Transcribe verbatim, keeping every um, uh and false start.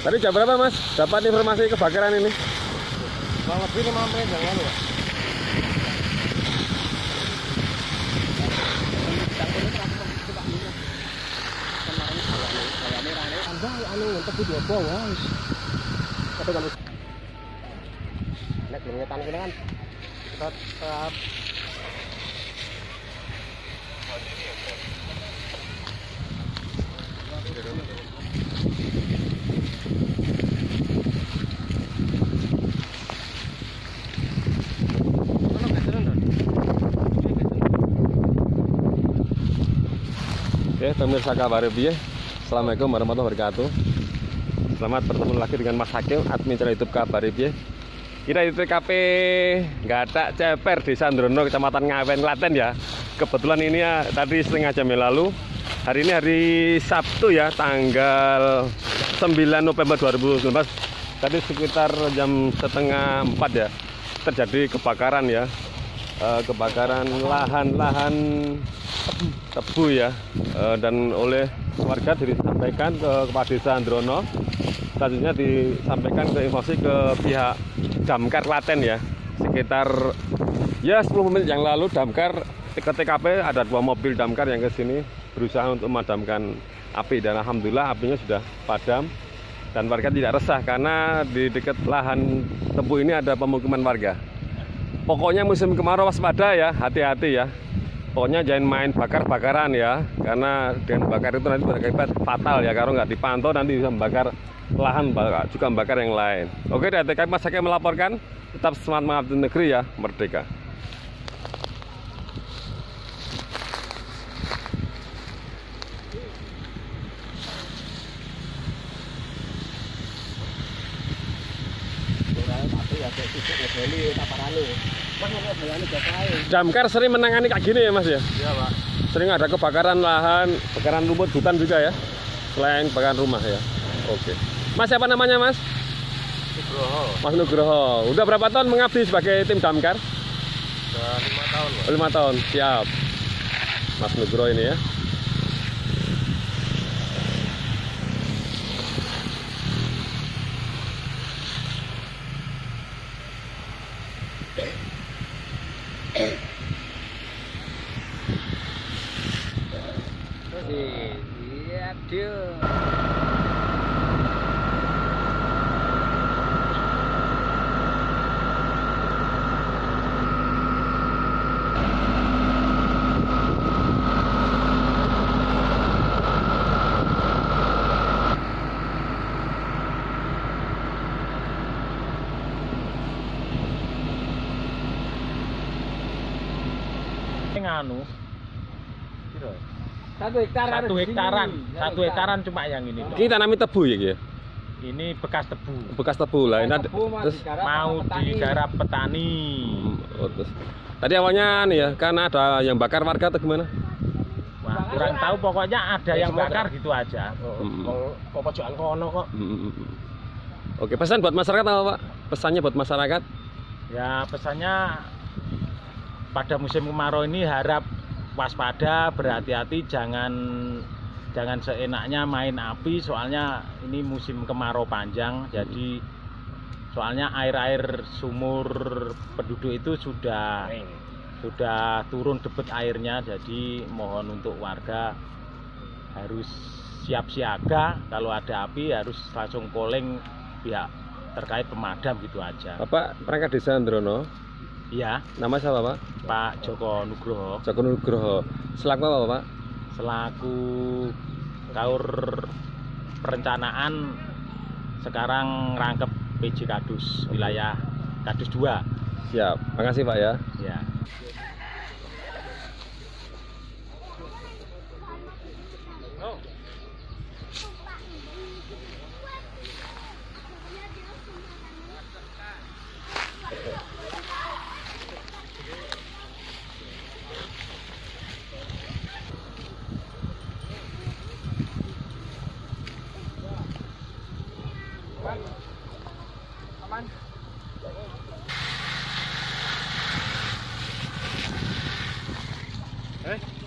Tadi jam berapa Mas? Dapat informasi kebakaran ini? Kurang lebih lima menit yang lalu. Anda anu tapi dua bawah. Tapi kalau nek ngetan kene kan tetap Oke, pemirsa kabar piye? Assalamualaikum warahmatullahi wabarakatuh. Selamat bertemu lagi dengan Mas Hakim, admin channel YouTube Kabar piye. Kita di T K P Gatak Ceper Desa Ndrono, Kecamatan Ngawen, Klaten ya. Kebetulan ini ya tadi setengah jam yang lalu. Hari ini hari Sabtu ya, tanggal sembilan November dua ribu sembilan belas. Tadi sekitar jam setengah empat ya, terjadi kebakaran ya. E, kebakaran lahan-lahan tebu ya, e, dan oleh warga disampaikan ke Kepala Desa Ndrono. Selanjutnya disampaikan ke informasi ke pihak Damkar Klaten ya. Sekitar ya sepuluh menit yang lalu Damkar ke T K P, ada dua mobil Damkar yang ke sini berusaha untuk memadamkan api, dan alhamdulillah apinya sudah padam dan warga tidak resah karena di dekat lahan tebu ini ada pemukiman warga. Pokoknya musim kemarau waspada ya, hati-hati ya. Pokoknya jangan main bakar-bakaran ya, karena dengan bakar itu nanti berakibat fatal ya. Kalau nggak dipantau nanti bisa membakar lahan, juga membakar yang lain. Oke, dari T K P Mas Hakim melaporkan. Tetap semangat mengabdi negeri ya, merdeka. Damkar sering menangani kayak gini ya Mas ya? iya Pak. Sering ada kebakaran lahan, kebakaran rumput, hutan juga ya? Selain kebakaran rumah ya? Oke. Mas siapa namanya Mas? Nugroho. Mas Nugroho. Udah berapa tahun mengabdi sebagai tim Damkar? Sudah lima tahun Pak. lima tahun, siap. Mas Nugroho ini ya. Iya, dia. Nganu. Satu hektar, satu hektaran, satu hektaran cuma yang ini. Kita namanya tebu ya, ya? Ini bekas tebu. Bekas tebu lah. Ini ada, terus mau digarap petani. Oh, terus. Tadi awalnya nih ya, karena ada yang bakar warga atau gimana? Wah, kurang tahu, pokoknya ada yang bakar gitu aja. Kok pojokan kono kok. Oke, pesan buat masyarakat apa Pak? Pesannya buat masyarakat? Ya, pesannya pada musim kemarau ini harap waspada, berhati-hati, jangan jangan seenaknya main api, soalnya ini musim kemarau panjang. Jadi soalnya air-air sumur penduduk itu sudah sudah turun debit airnya, jadi mohon untuk warga harus siap siaga, kalau ada api harus langsung calling pihak terkait pemadam gitu aja. Bapak perangkat Desa Ndrono? Iya. Nama siapa Pak? Pak Joko Nugroho. Joko Nugroho. Selaku apa Pak? Selaku Kaur Perencanaan, sekarang rangkep P J Kadus wilayah Kadus dua. Siap. Makasih Pak ya. Ya. Oh. Aman. Eh?